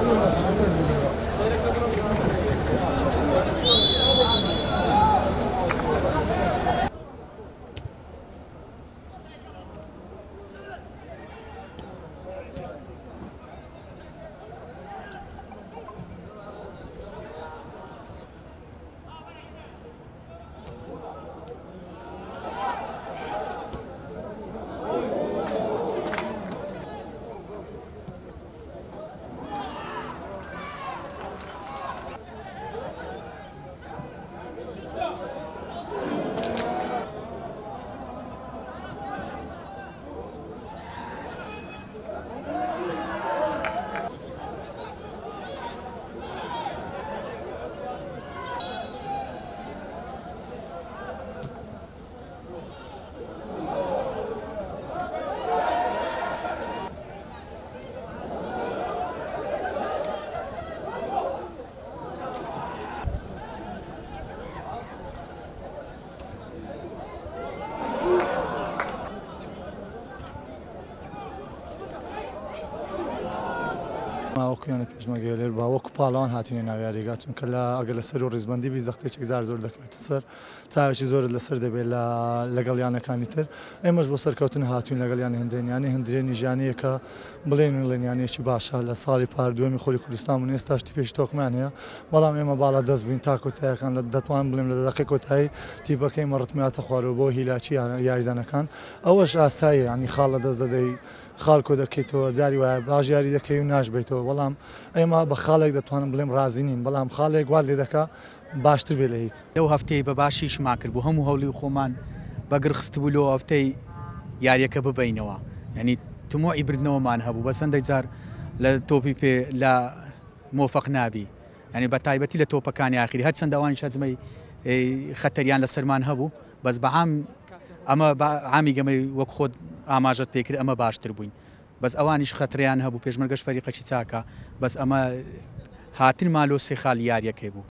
باوکیان پیشمەگەلێر باوەکو پاڵەوان هاتوونە ناویاریگا چونکە لە ئەگەر لە سەر و ڕێزبەندی بی زەختێکی زار زۆر دەکەوێتە سەر چاوێکی زۆرت لەسەر دەبێت لەگەڵ یانەکانی تر ئێمەش بۆ سەرکەوتن هاتوین لەگەڵ یانی هەندرێنیانی هەندرێنی ژانەیەکە بڵێن لەنیانێکی باشە لە ساڵی پاردووەمی خۆی کوردستان و ئێستا شتی پێش تۆکمان هەیە بەڵام ئێمە باڵا دەست بووین تا کۆتاییەکان لە دەتوان بڵێم لە دەقی کۆتایی تیپەکەی مەڕتمیاتە خوارەوە بۆ هیلاچی یاریزانەکان ئەوەش ئاساییە ینی خاڵ لە دەست دەدەی خاڵکۆ دەکەیتەوە جاری وایە باش یاری دەکەی و ناشبێتەوە بەڵام ئێمە بە خاڵێک دەتوانم بڵێم ڕازی نین بەڵام خاڵێک گوال لێ دەکا باشتر بێ لە هیچ لەو هەفتەی بە باشیش ماکرد بوو هەموو هەوڵی خۆمان بەگر خستبوو لەوە هەفتەی یاریەکە ببینەوە ینی تمۆعی بردنەوەمان هەبوو بە سندێک جار لە تۆپی پێ لە مۆفەق نابی ینی بە تایبەتی لە تۆپەکانی ئاخری هەر چەند ئەوانی شەزمەی خەتەریان لە سەرمان هەبوو بەس بە ئەمە عامی گەمەی وەک خۆت ئاماژەت پێکرد ئەمە باشتر بووین بەس ئەوانیش خەتریان هەبوو پێشمەرگەش فەریقەکی چاکە بەس ئەمە هاتن مالۆ سێ خاڵ یاریەکەی بوو.